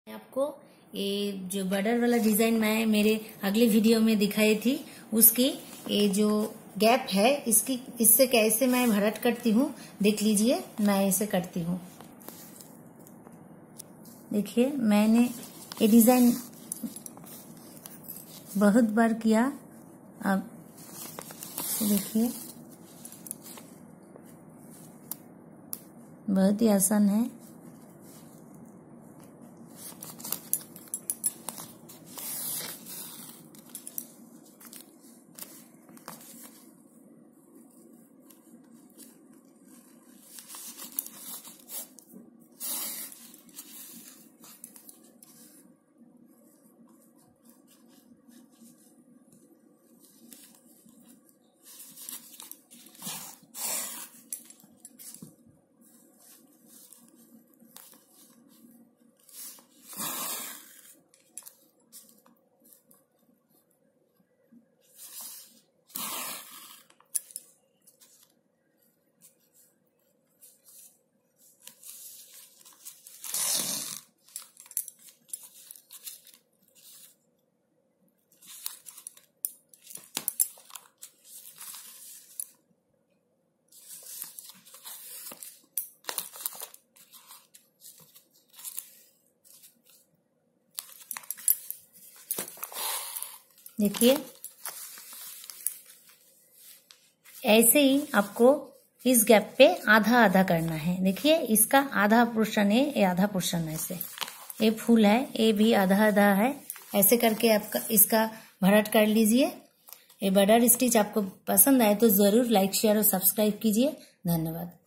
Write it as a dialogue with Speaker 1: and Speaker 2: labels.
Speaker 1: मैं आपको ये जो बॉर्डर वाला डिजाइन मैं मेरे अगले वीडियो में दिखाई थी, उसकी ये जो गैप है इससे कैसे मैं भरत करती हूँ देख लीजिए। मैं ऐसे करती हूँ, देखिए मैंने ये डिजाइन बहुत बार किया। अब देखिए बहुत ही आसान है। देखिए ऐसे ही आपको इस गैप पे आधा आधा करना है। देखिए इसका आधा पोर्शन है, ये आधा पोर्शन है। ऐसे ये फूल है, ये भी आधा आधा है। ऐसे करके आपका इसका भरत कर लीजिए। ये बॉर्डर स्टिच आपको पसंद आए तो जरूर लाइक शेयर और सब्सक्राइब कीजिए। धन्यवाद।